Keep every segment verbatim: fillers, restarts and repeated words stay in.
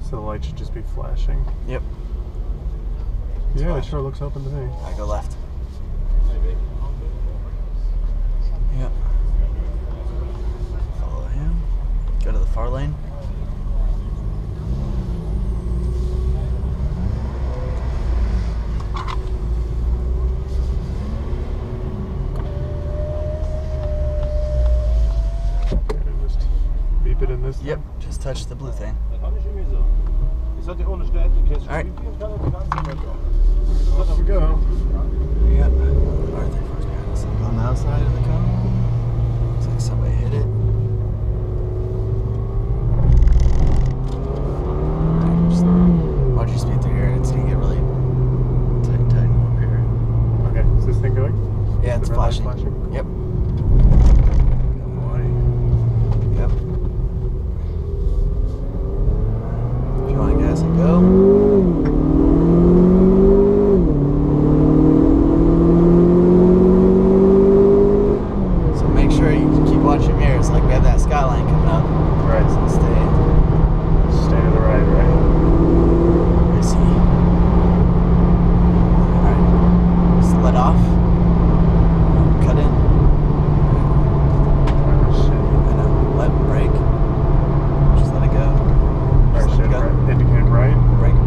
So the light should just be flashing. Yep. It's yeah, flash. It sure looks open to me. I go left. Yep. Follow him. Go to the far lane. Just beep it in this. Yep. Thing. Just touch the blue thing. Alright. Off we go. Yep. Are they first behind us? On the outside of the cone? Looks like somebody hit it. Just watch you speed through here. It's gonna get really tight and tight up here. Okay, is this thing going? Yeah, Is it's the red light flashing. flashing. Yep. Good boy. Yep. If you want to gas it, go. Watch your mirrors, like we have that skyline coming up. Right. So stay. Stay to the right, right? Where is he? Alright. Just let off. Cut in. Oh shit. I know. Let brake. Just let it go. Alright, Just let shit. it go. Right. Indicate right. Brake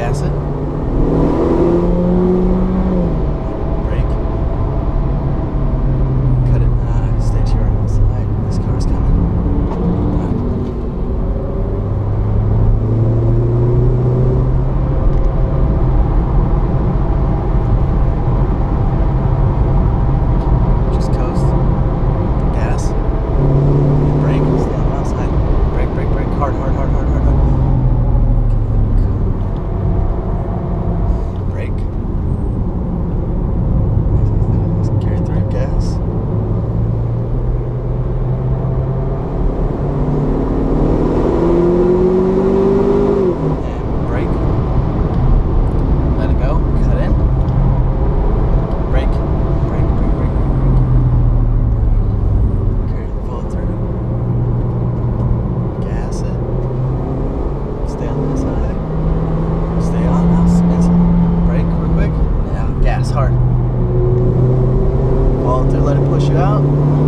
gas it. Brake. Cut it. Uh, stay to your outside. This car's coming. Just coast. Gas. Brake. Stay on the outside. Brake, brake, brake. Hard, hard, hard, hard, hard, hard. Brake. Carry through. Gas. And brake. Let it go. Cut in. Brake. Brake, brake, brake, brake, brake. Carry the pull through. Gas it. Stay on the side. Stay on now. Brake real quick. Now gas hard. Follow through, let it push you out.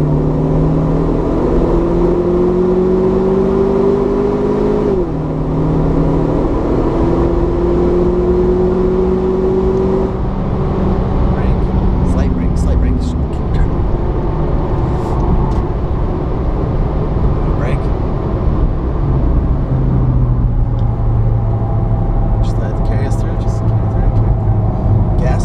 Brake. Slight brake, slight brake. Keep turning. Brake. Just let it carry us through. Just carry through, carry through. Gas.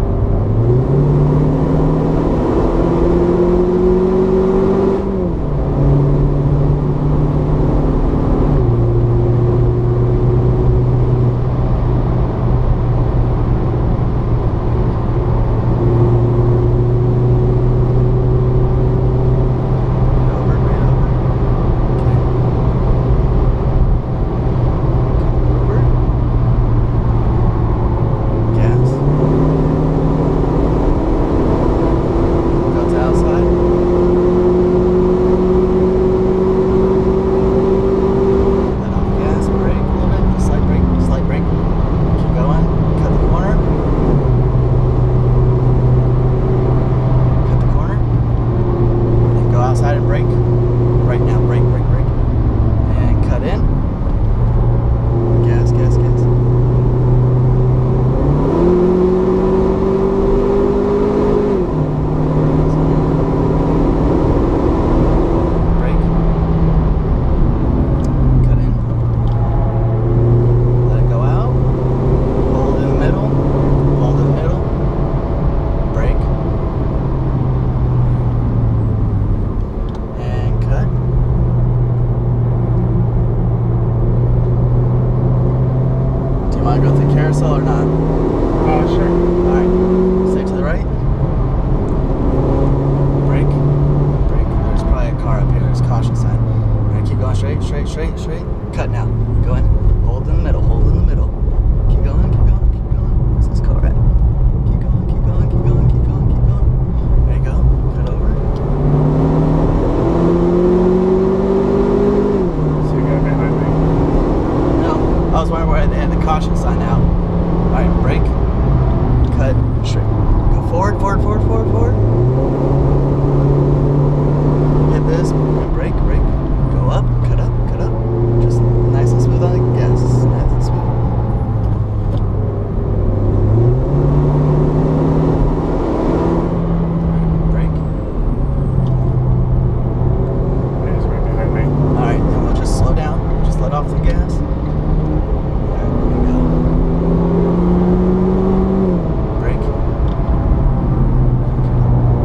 Over, right over. Okay. Over. Gas. Go to outside. Let off gas, brake a little bit, slight brake, slight brake. Keep going. Cut the corner. Cut the corner. And go outside and brake. Right now, brake, brake, brake. And cut in. Gas, gas, gas. Brake. Cut in. Let it go out. Hold in the middle. Hold in the middle. Brake. And cut. Do you want to go through carousel or not? Uh, sure. Alright. Stay to the right. Brake. Brake. There's probably a car up here. There's a caution sign. Alright, keep going straight, straight, straight, straight. Cut now. Go in. Hold in the middle. Hold in the middle. Keep going, keep going, keep going. Where's this car at? Keep going, keep going, keep going, keep going, keep going. There you go. Cut over. So you got behind me. No. I was wondering where they had the caution sign out. Alright, brake. Cut. Straight. Go forward, forward, forward, forward, forward. Hit this. Brake, brake. Go up, cut up, cut up. Just nice and smooth on the gas. Nice and smooth. Brake. Yeah, he's right behind me. Alright, then we'll just slow down. Just let off the gas. There we go. Brake.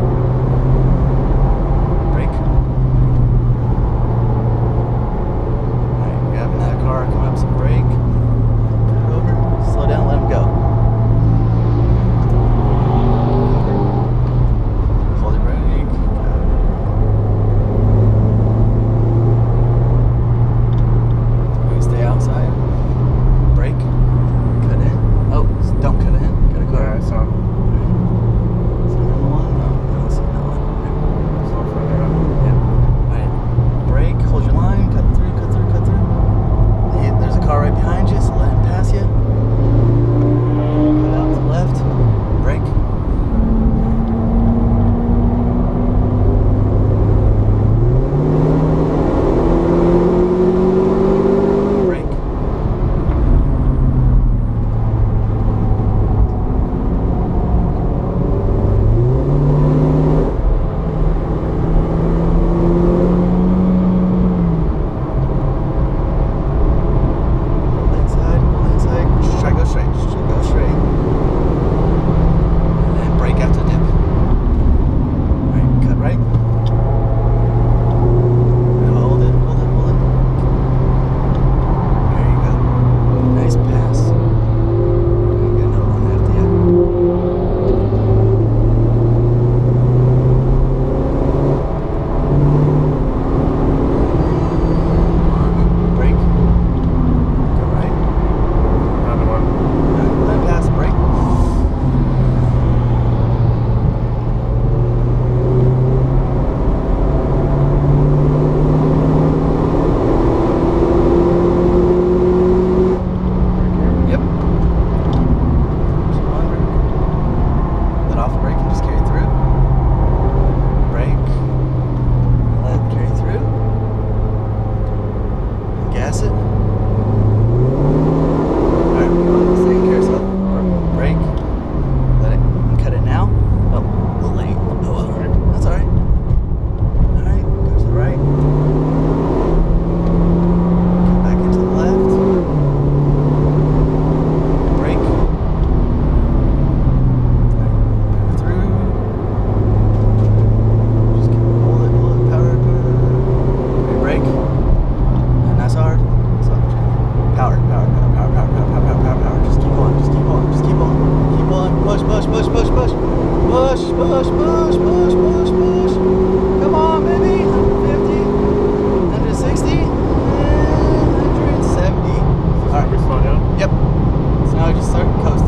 now I just start coasting.